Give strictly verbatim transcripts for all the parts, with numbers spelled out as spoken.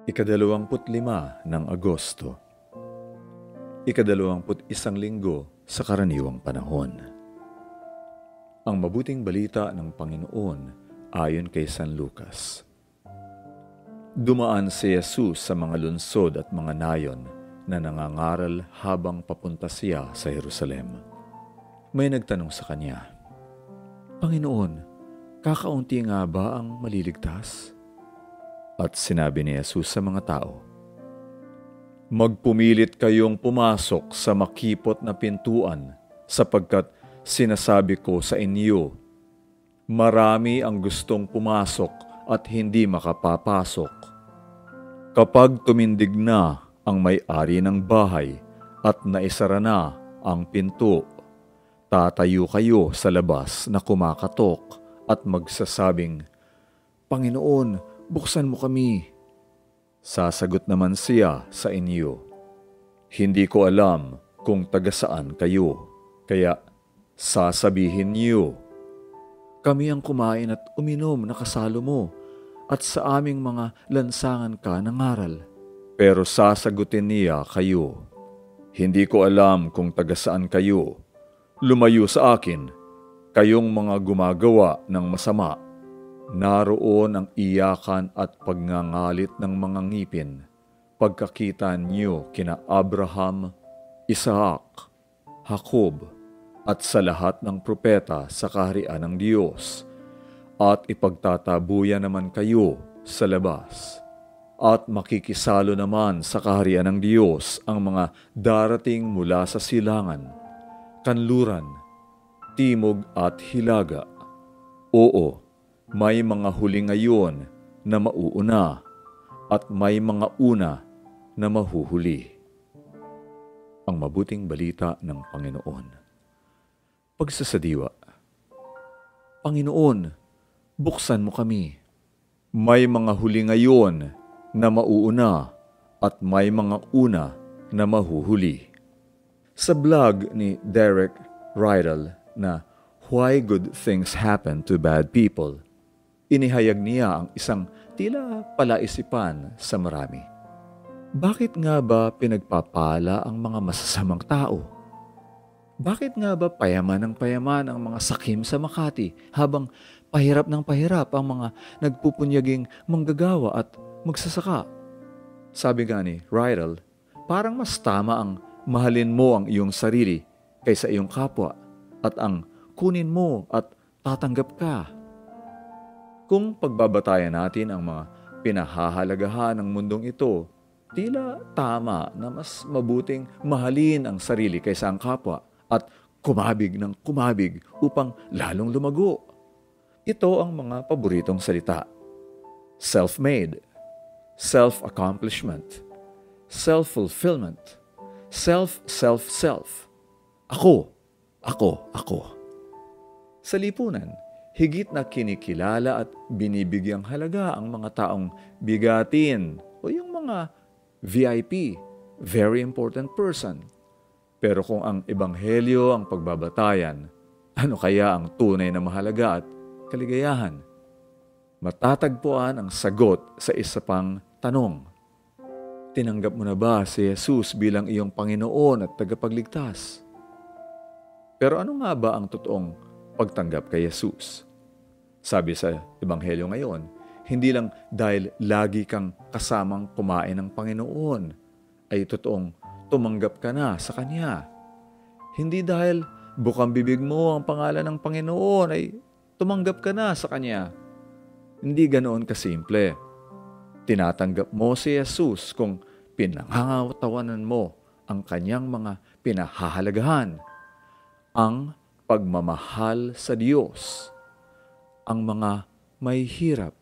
Ikadalawamput lima ng Agosto, ikadalawamput isang linggo sa karaniwang panahon. Ang mabuting balita ng Panginoon ayon kay San Lucas. Dumaan si Jesus sa mga lungsod at mga nayon na nangangaral habang papunta siya sa Jerusalem. May nagtanong sa kanya, "Panginoon, kakaunti nga ba ang maliligtas?" At sinabi ni Jesus sa mga tao, "Magpumilit kayong pumasok sa makipot na pintuan, sapagkat sinasabi ko sa inyo, marami ang gustong pumasok at hindi makapapasok. Kapag tumindig na ang may-ari ng bahay at naisara na ang pinto, tatayo kayo sa labas na kumakatok at magsasabing, 'Panginoon, buksan mo kami.' Sasagot naman siya sa inyo, 'Hindi ko alam kung taga saan kayo.' Kaya sasabihin niyo, 'Kami ang kumain at uminom na kasalo mo, at sa aming mga lansangan ka nangaral.' Pero sasagutin niya kayo, 'Hindi ko alam kung taga saan kayo. Lumayo sa akin, kayong mga gumagawa ng masama.' Naroon ang iyakan at pagngangalit ng mga ngipin pagkakita niyo kina Abraham, Isaac, Jacob at sa lahat ng propeta sa kaharian ng Diyos, at ipagtatabuyan naman kayo sa labas. At makikisalo naman sa kaharian ng Diyos ang mga darating mula sa silangan, kanluran, timog at hilaga. Oo, may mga huli ngayon na mauuna at may mga una na mahuhuli." Ang mabuting balita ng Panginoon. Pagsasadiwa. Panginoon, buksan mo kami. May mga huli ngayon na mauuna at may mga una na mahuhuli. Sa blog ni Derek Rydell na "Why Good Things Happen to Bad People", inihayag niya ang isang tila palaisipan sa marami. Bakit nga ba pinagpapala ang mga masasamang tao? Bakit nga ba payaman ng payaman ang mga sakim sa Makati, habang pahirap ng pahirap ang mga nagpupunyaging manggagawa at magsasaka? Sabi nga ni Rydell, parang mas tama ang mahalin mo ang iyong sarili kaysa iyong kapwa, at ang kunin mo at tatanggap ka. Kung pagbabatayan natin ang mga pinahahalagahan ng mundong ito, tila tama na mas mabuting mahalin ang sarili kaysa ang kapwa at kumabig ng kumabig upang lalong lumago. Ito ang mga paboritong salita: self-made, self-accomplishment, self-fulfillment, self-self-self. Ako, ako, ako. Sa lipunan, higit na kinikilala at binibigyang halaga ang mga taong bigatin o yung mga V I P, very important person. Pero kung ang ebanghelyo ang pagbabatayan, ano kaya ang tunay na mahalaga at kaligayahan? Matatagpuan ang sagot sa isa pang tanong. Tinanggap mo na ba si Jesus bilang iyong Panginoon at tagapagligtas? Pero ano nga ba ang totoong pagtanggap kay Jesus? Sabi sa ebanghelyo ngayon, hindi lang dahil lagi kang kasamang kumain ng Panginoon ay totoong tumanggap ka na sa Kanya. Hindi dahil bukang bibig mo ang pangalan ng Panginoon ay tumanggap ka na sa Kanya. Hindi ganoon kasimple. Tinatanggap mo si Jesus kung pinangangatawanan mo ang Kanyang mga pinahahalagahan, ang pagmamahal sa Diyos, ang mga may hirap,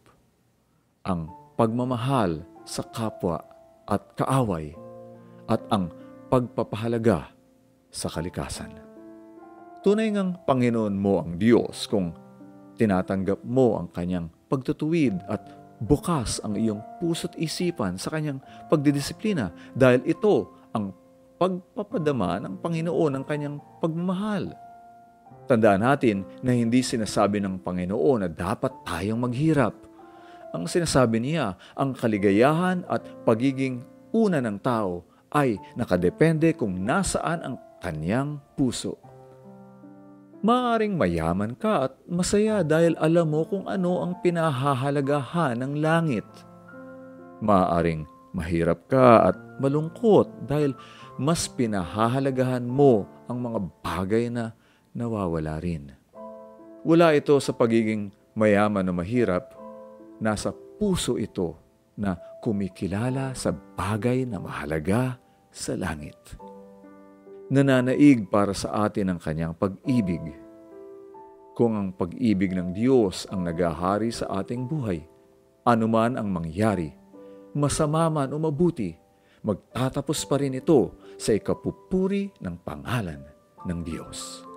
ang pagmamahal sa kapwa at kaaway, at ang pagpapahalaga sa kalikasan. Tunay ngang Panginoon mo ang Diyos kung tinatanggap mo ang Kanyang pagtutuwid at bukas ang iyong puso't isipan sa Kanyang pagdidisiplina, dahil ito ang pagpapadama ng Panginoon ng Kanyang pagmamahal. Tandaan natin na hindi sinasabi ng Panginoon na dapat tayong maghirap. ang sinasabi niya, ang kaligayahan at pagiging una ng tao ay nakadepende kung nasaan ang kanyang puso. Maaaring mayaman ka at masaya dahil alam mo kung ano ang pinahahalagahan ng langit. Maaaring mahirap ka at malungkot dahil mas pinahahalagahan mo ang mga bagay na nawawala rin. Wala ito sa pagiging mayaman o mahirap, nasa puso ito na kumikilala sa bagay na mahalaga sa langit. Nananaig para sa atin ang kanyang pag-ibig. Kung ang pag-ibig ng Diyos ang nagahari sa ating buhay, anuman ang mangyari, masama man o mabuti, magtatapos pa rin ito sa ikapupuri ng pangalan ng Diyos.